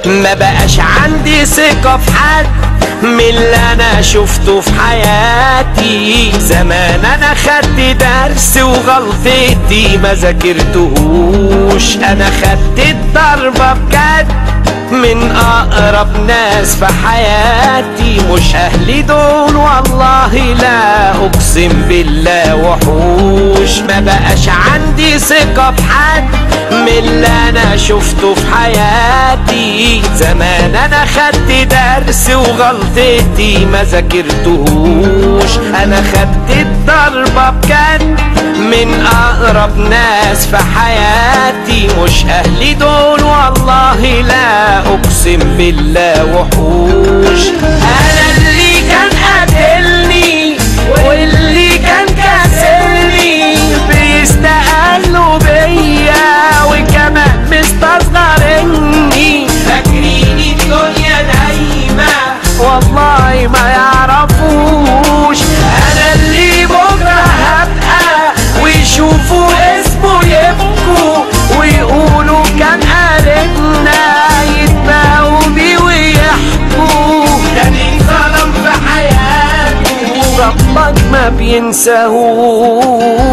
ما بقاش عندي ثقة في حد من اللي انا شفته في حياتي. زمان انا خدت درس وغلطتي ما ذاكرتهوش. انا خدت الضربة بجد من اقرب ناس في حياتي. مش اهلي دول والله لا اقسم بالله وحوش. ما بقاش عندي ثقة بحد من اللي انا شفته في حياتي. زمان انا خدت درس وغلطتي ما ذاكرتهوش. انا خدت الضربة بجد من اقرب ناس في حياتي. مش اهلي دول والله لا اقسم بالله وحوش. انا اللي كان قاتلني واللي كان كاسرني بيستقلوا بيا وكمان مستصغرني. فاكرين الدنيا دايما والله ما يعرفوش. انا اللي بكره هبقى ويشوفوا اسمه يبكوا ويقولوا كان قالتنا يتباهوا بيه ويحكوا. ده اللي ظلم في حياته ربك ما بينساهوش.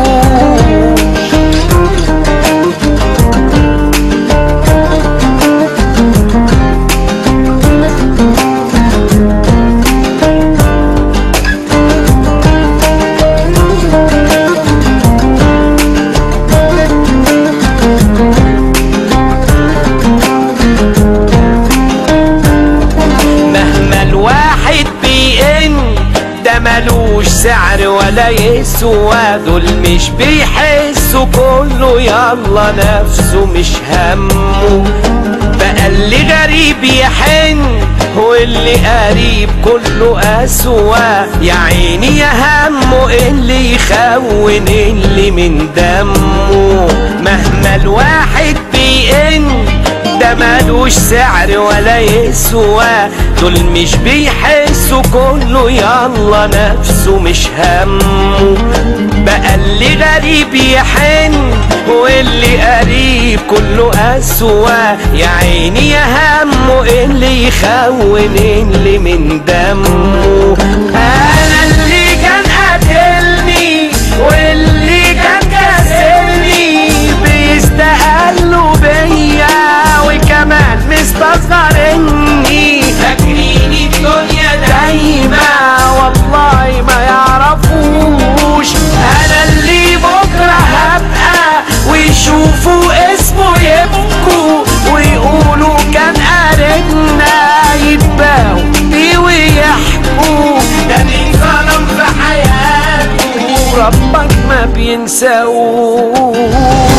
ملوش سعر ولا يسوى. دول مش بيحسوا كله يلا نفسه مش همه. بقى اللي غريب يحن واللي قريب كله أسوى. يا عيني يا همه اللي يخون اللي من دمه. مهما الواحد بيئن ده ملوش سعر ولا يسوى. دول مش بيحسوا كله يلا نفسه مش همه. بقى اللي غريب يحن واللي قريب كله أسوى. يا عيني يا همه اللي يخون اللي من دمه. انا اللي كان قاتلني واللي كان كاسرني بيستقلوا بيا وكمان مستصغرني. فاكرين الدنيا دايما والله ما يعرفوش. انا اللي بكره هبقى ويشوفوا اسمه يبكوا ويقولوا كان قالتنا يتباهوا بيه ويحكوا. ده اللي ظلم في حياته ربك ما بينساهوش.